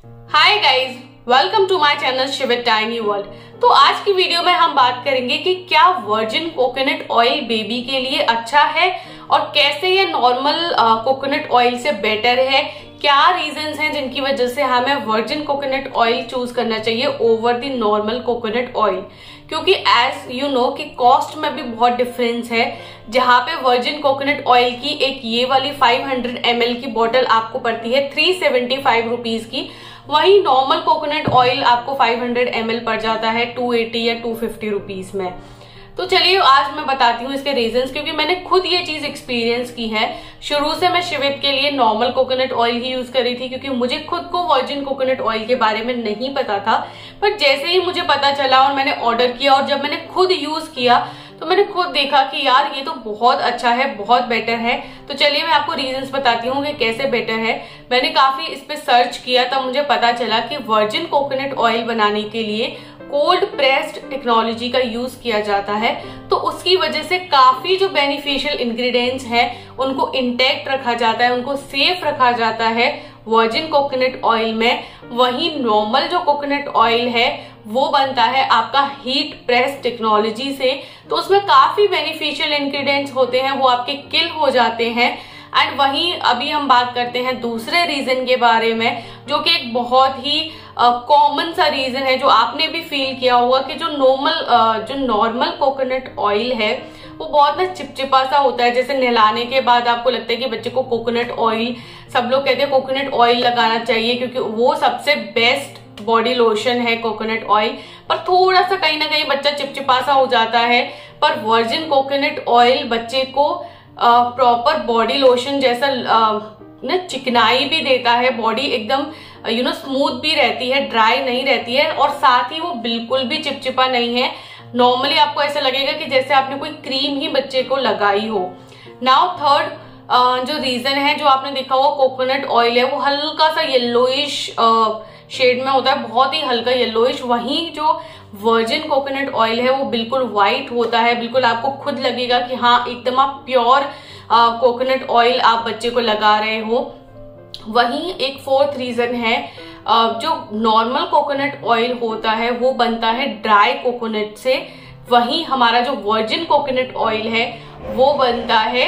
Hi guys, welcome to my channel Shivit tiny world. तो आज की वीडियो में हम बात करेंगे कि क्या वर्जिन कोकोनट ऑयल बेबी के लिए अच्छा है और कैसे ये नॉर्मल कोकोनट ऑयल से बेटर है। क्या रीजंस हैं जिनकी वजह से हमें वर्जिन कोकोनट ऑयल चूज करना चाहिए over the normal coconut oil, क्योंकि एज यू नो कि कॉस्ट में भी बहुत डिफरेंस है। जहां पे वर्जिन कोकोनट ऑयल की एक ये वाली 500 ml की बोतल आपको पड़ती है 375 रुपीज की, वही नॉर्मल कोकोनट ऑयल आपको 500 ml पड़ जाता है 280 या 250 रुपीज में। तो चलिए आज मैं बताती हूँ इसके रीजंस, क्योंकि मैंने खुद ये चीज एक्सपीरियंस की है। शुरू से मैं शिवित के लिए नॉर्मल कोकोनट ऑयल ही यूज कर रही थी, क्योंकि मुझे खुद को वर्जिन कोकोनट ऑयल के बारे में नहीं पता था। पर जैसे ही मुझे पता चला और मैंने ऑर्डर किया और जब मैंने खुद यूज किया तो मैंने खुद देखा कि यार ये तो बहुत अच्छा है, बहुत बेटर है। तो चलिए मैं आपको रीजंस बताती हूँ कि कैसे बेटर है। मैंने काफी इस पे सर्च किया, तब मुझे पता चला कि वर्जिन कोकोनट ऑयल बनाने के लिए कोल्ड प्रेस्ड टेक्नोलॉजी का यूज किया जाता है। तो उसकी वजह से काफी जो बेनिफिशियल इंग्रेडिएंट्स हैं उनको इंटैक्ट रखा जाता है, उनको सेफ रखा जाता है वर्जिन कोकोनट ऑयल में। वही नॉर्मल जो कोकोनट ऑयल है वो बनता है आपका हीट प्रेस टेक्नोलॉजी से। तो उसमें काफी बेनिफिशियल इंग्रेडिएंट्स होते हैं, वो आपके किल हो जाते हैं। एंड वहीं अभी हम बात करते हैं दूसरे रीजन के बारे में, जो कि एक बहुत ही कॉमन सा रीजन है, जो आपने भी फील किया होगा कि जो नॉर्मल कोकोनट ऑयल है वो बहुत ना चिपचिपा सा होता है। जैसे नहलाने के बाद आपको लगता है कि बच्चे को कोकोनट ऑयल, सब लोग कहते हैं कोकोनट ऑयल लगाना चाहिए क्योंकि वो सबसे बेस्ट बॉडी लोशन है कोकोनट ऑयल, पर थोड़ा सा कहीं ना कहीं बच्चा चिपचिपा सा हो जाता है। पर वर्जिन कोकोनट ऑयल बच्चे को प्रॉपर बॉडी लोशन जैसा ना चिकनाई भी देता है, बॉडी एकदम स्मूथ भी रहती है, ड्राई नहीं रहती है, और साथ ही वो बिल्कुल भी चिपचिपा नहीं है। नॉर्मली आपको ऐसा लगेगा कि जैसे आपने कोई क्रीम ही बच्चे को लगाई हो। नाउ थर्ड जो रीजन है, जो आपने देखा होगा कोकोनट ऑयल है वो हल्का सा येलोइश शेड में होता है, बहुत ही हल्का येलोइश। वहीं जो वर्जिन कोकोनट ऑयल है वो बिल्कुल व्हाइट होता है, बिल्कुल आपको खुद लगेगा कि हाँ एकदम आप प्योर कोकोनट ऑयल आप बच्चे को लगा रहे हो। वहीं एक फोर्थ रीजन है, जो नॉर्मल कोकोनट ऑयल होता है वो बनता है ड्राई कोकोनट से, वहीं हमारा जो वर्जिन कोकोनट ऑयल है वो बनता है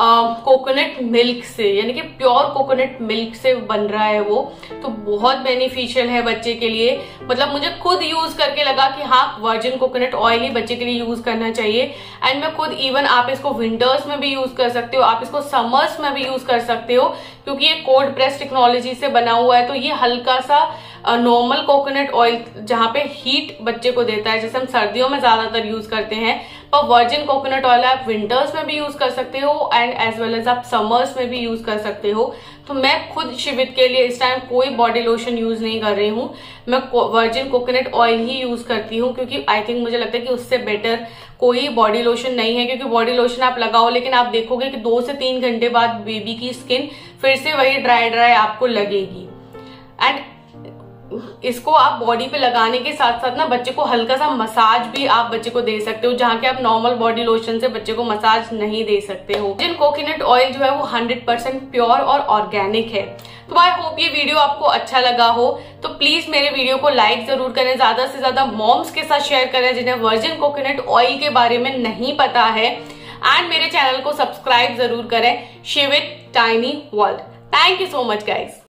कोकोनट मिल्क से, यानी कि प्योर कोकोनट मिल्क से बन रहा है वो। तो बहुत बेनिफिशियल है बच्चे के लिए। मतलब मुझे खुद यूज करके लगा कि हाँ वर्जिन कोकोनट ऑयल ही बच्चे के लिए यूज करना चाहिए। एंड मैं खुद इवन आप इसको विंटर्स में भी यूज कर सकते हो, आप इसको समर्स में भी यूज कर सकते हो, क्योंकि ये कोल्ड प्रेस टेक्नोलॉजी से बना हुआ है। तो ये हल्का सा नॉर्मल कोकोनट ऑयल जहां पे हीट बच्चे को देता है, जैसे हम सर्दियों में ज्यादातर यूज करते हैं, पर वर्जिन कोकोनट ऑयल आप विंटर्स में भी यूज कर सकते हो एंड एज वेल एज आप समर्स में भी यूज कर सकते हो। तो मैं खुद शिवित के लिए इस टाइम कोई बॉडी लोशन यूज नहीं कर रही हूँ, मैं वर्जिन कोकोनट ऑयल ही यूज करती हूँ, क्योंकि आई थिंक मुझे लगता है कि उससे बेटर कोई बॉडी लोशन नहीं है। क्योंकि बॉडी लोशन आप लगाओ लेकिन आप देखोगे कि 2 से 3 घंटे बाद बेबी की स्किन फिर से वही ड्राई आपको लगेगी। एंड इसको आप बॉडी पे लगाने के साथ साथ ना बच्चे को हल्का सा मसाज भी आप बच्चे को दे सकते हो, जहां के आप नॉर्मल बॉडी लोशन से बच्चे को मसाज नहीं दे सकते हो। जिन कोकोनट ऑयल जो है वो 100% प्योर और ऑर्गेनिक है। तो आई होप ये वीडियो आपको अच्छा लगा हो, तो प्लीज मेरे वीडियो को लाइक जरूर करें, ज्यादा से ज्यादा मॉम्स के साथ शेयर करें जिन्हें वर्जिन कोकोनट ऑयल के बारे में नहीं पता है, एंड मेरे चैनल को सब्सक्राइब जरूर करें, Shivit tiny world. Thank you so much guys.